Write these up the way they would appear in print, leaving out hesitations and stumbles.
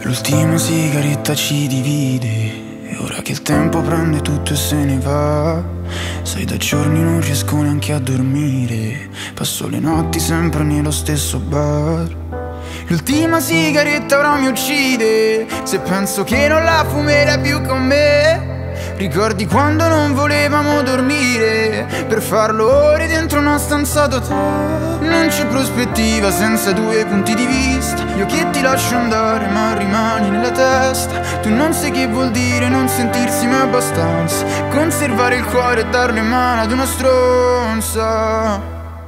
L'ultima sigaretta ci divide e ora che il tempo prende tutto e se ne va, sai, da giorni non riesco neanche a dormire. Passo le notti sempre nello stesso bar. L'ultima sigaretta ora mi uccide, se penso che non la fumerà più con me. Ricordi quando non volevamo dormire, per farlo ore dentro una stanza d'hotel. Non c'è prospettiva senza due punti di vista. Io che ti lascio andare ma rimani nella testa. Tu non sai che vuol dire non sentirsi mai abbastanza, conservare il cuore e darlo in mano ad una stronza.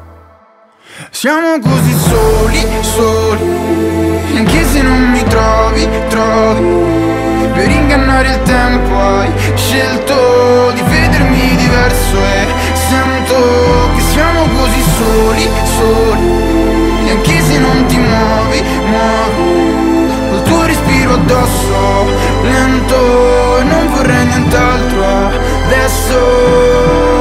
Siamo così soli, soli, anche se non mi trovi, trovi. Per ingannare il tempo hai scelto di vedermi diverso e sento che siamo così soli, soli. E anche se non ti muovi, muovi col tuo respiro addosso, lento, e non vorrei nient'altro adesso.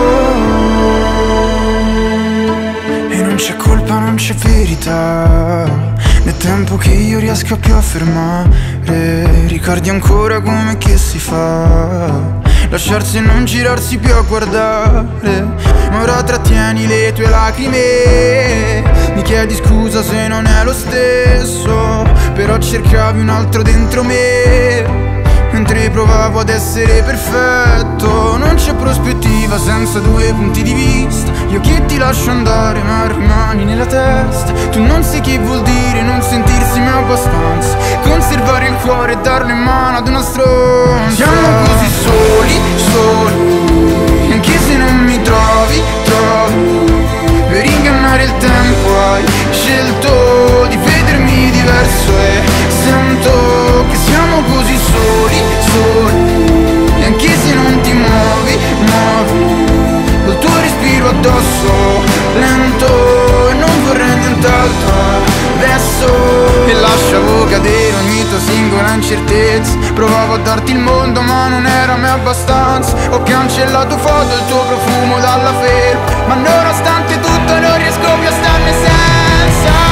E non c'è colpa, non c'è verità, nel tempo che io riesco più a fermare. Ricordi ancora come che si fa lasciarsi e non girarsi più a guardare. Ma ora trattieni le tue lacrime, mi chiedi scusa se non è lo stesso, però cercavi un altro dentro me mentre provavo ad essere perfetto. Non c'è prospettiva senza due punti di vista. Io che ti lascio andare ma rimani nella testa. Tu non sai che vuol dire non sentirsi mai abbastanza, conservare il cuore e darlo in mano ad una stronza. Siamo così soli, soli, anche se non mi trovi, trovi. Per ingannare il tempo hai scelto di vedermi diverso e sento che siamo così soli, soli. E anche se non ti muovi, muovi col tuo respiro addosso, lento, e non vorrei nient'altro adesso. E lasciavo cadere ogni tua singola incertezza. Provavo a darti il mondo ma non era mai abbastanza. Ho cancellato foto e il tuo profumo dalla ferma, ma nonostante tutto non riesco più a starne senza.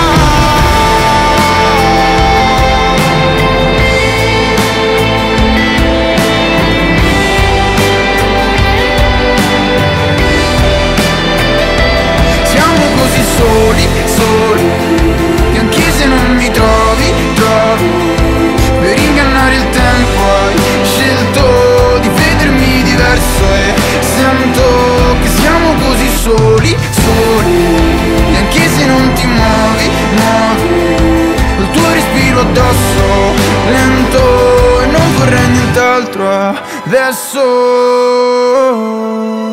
Soli, soli, e anche se non mi trovi, trovi. Per ingannare il tempo hai scelto di vedermi diverso e sento che siamo così soli, soli. E anche se non ti muovi, muovi col tuo respiro addosso, lento, e non vorrei nient'altro adesso.